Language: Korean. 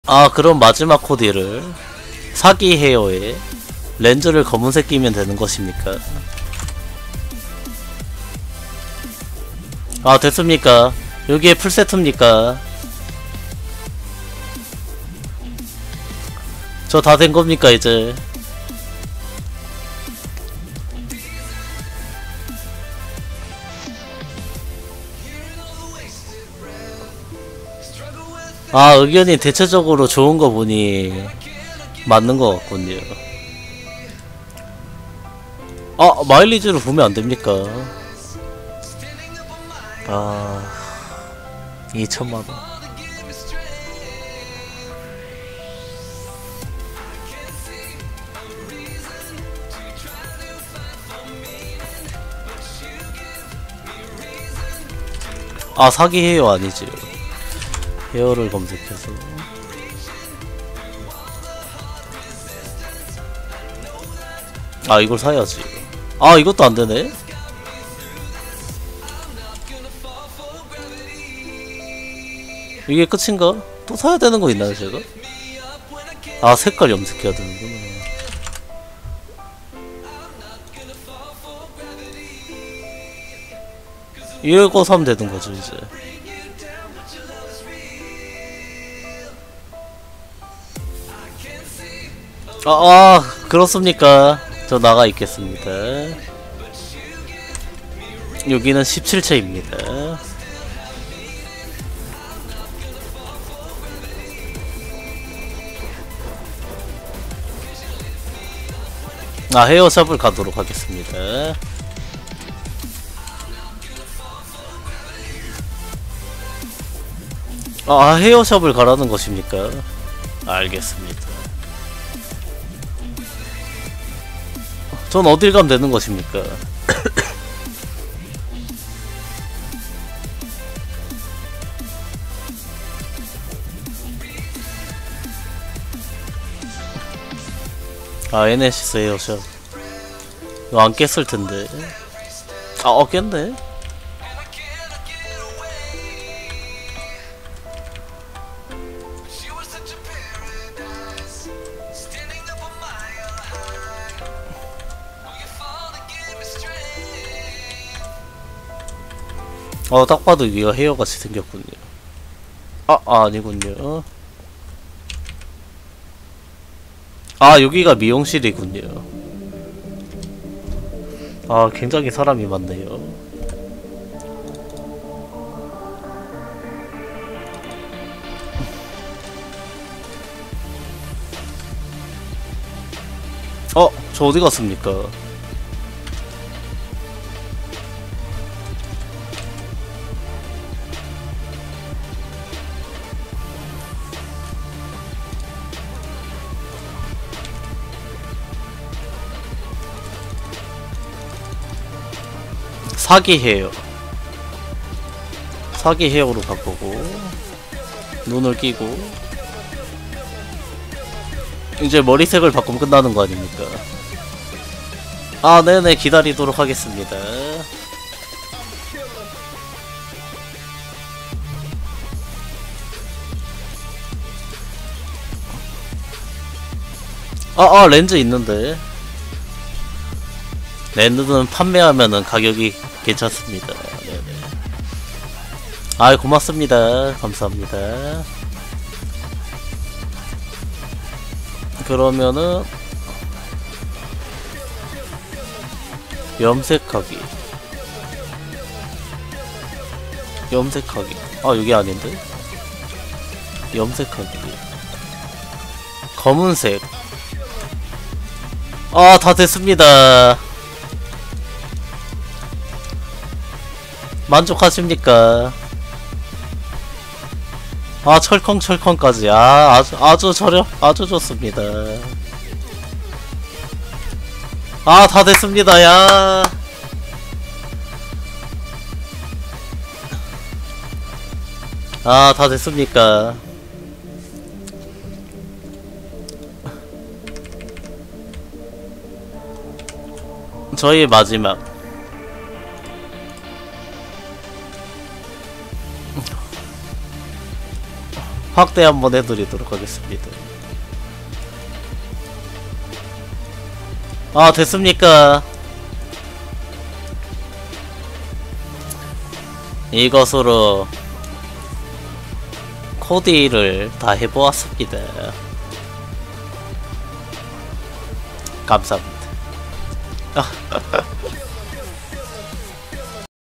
아, 그럼 마지막 코디를 사기 헤어에 렌즈를 검은색 끼면 되는 것입니까? 아, 됐습니까? 여기에 풀세트입니까? 저 다 된 겁니까, 이제? 아, 의견이 대체적으로 좋은 거 보니 맞는 것 같군요. 아, 마일리지를 보면 안 됩니까? 아, 2천만원. 아, 사기 헤어 아니지요. 헤어를 검색해서. 아, 이걸 사야지. 아, 이것도 안 되네? 이게 끝인가? 또 사야 되는 거 있나요, 제가? 아, 색깔 염색해야 되는구나. 이거 사면 되는 거죠, 이제. 그렇습니까? 저 나가 있겠습니다. 여기는 17채입니다. 아, 헤어샵을 가도록 하겠습니다. 아, 헤어샵을 가라는 것입니까? 알겠습니다. 전 어딜 가면 되는 것입니까? 아, 에네시스 헤어샵. 이거 안 깼을 텐데. 아, 깼네? 딱 봐도 여기가 헤어같이 생겼군요. 아니군요. 아, 여기가 미용실이군요. 아, 굉장히 사람이 많네요. 저 어디 갔습니까? 사기 헤어. 사기 헤어로 바꾸고 눈을 끼고 이제 머리색을 바꾸면 끝나는 거 아닙니까? 아, 네네, 기다리도록 하겠습니다. 렌즈 있는데. 렌즈는 판매하면은 가격이 괜찮습니다. 네네. 아이, 고맙습니다. 감사합니다. 그러면은 염색하기. 여기 아닌데? 염색하기. 검은색. 다 됐습니다. 만족하십니까? 철컹철컹까지. 아주 저렴, 아주 좋습니다. 다 됐습니다. 다 됐습니까? 저희 마지막 확대 한번 해드리도록 하겠습니다. 아, 됐습니까? 이것으로 코디를 다 해보았습니다. 감사합니다.